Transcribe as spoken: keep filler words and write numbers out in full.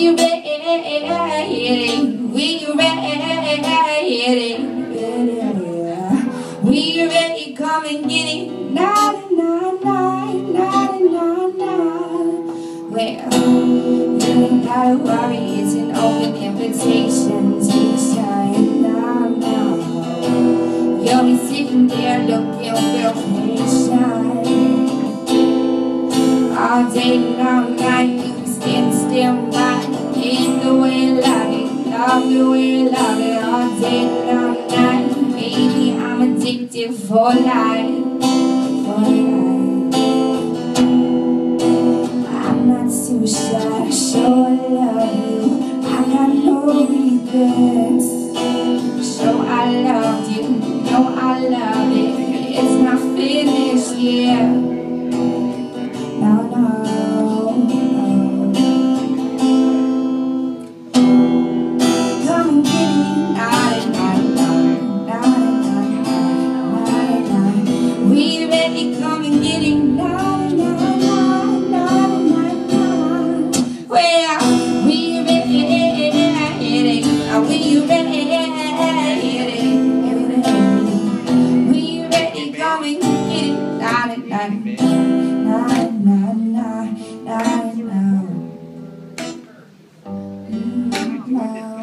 We ready, we ready, we ready, come and get it. Na na na na na na. Well, you ain't gotta worry, it's an open invitation to shine now, now. You'll be sitting there looking real patient all day long night. You can stand still, night. Ain't the way you love it, love the way you love it all day long night. Baby, I'm addicted for life, for life. I'm not too shy to show I love you. I got no regrets. So I loved you, know I love it. It's not finished yet. No, no, no. Come and get me. Night, night, night, night, night, night. We ready, come and get it. Night, night, night, night, night, night. Well, we ready, are we ready? We ready, come and get it. Night, night, night, night, night, night, night.